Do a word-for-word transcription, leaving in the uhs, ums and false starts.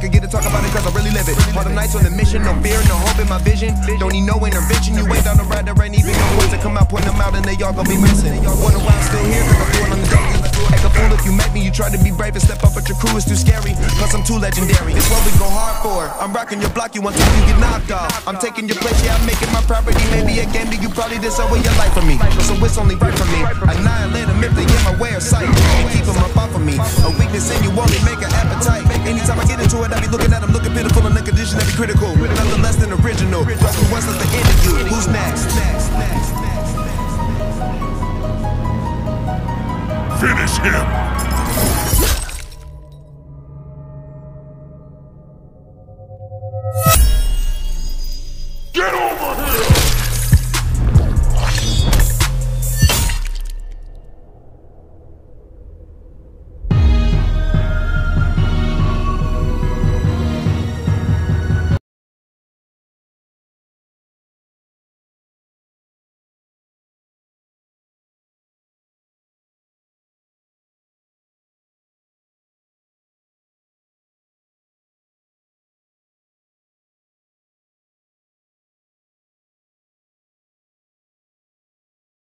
could get to talk about it cause I really live it. All the nights on the mission, no fear, no hope in my vision. Don't need no intervention, you ain't down the ride, there ain't even no words to come out, point them out and they all gon' be missing. Wonder why I'm still here, cause I'm doing on the daily. Act a fool if you met me, you try to be brave and step up, but your crew is too scary. Plus I'm too legendary, it's what we go hard for. I'm rocking your block, you want time, you get knocked off. I'm taking your place, yeah, I'm making my property. Maybe a game that you probably did so with your life for me. So it's only right for me. Annihilate them if they get my way of sight. And keep them up off of me. A weakness in you only make an appetite. Anytime I get into it, I be looking at them, looking pitiful and the condition that be critical. Nothing less than original. Plus who wants us to end of you? Who's next? Finish him!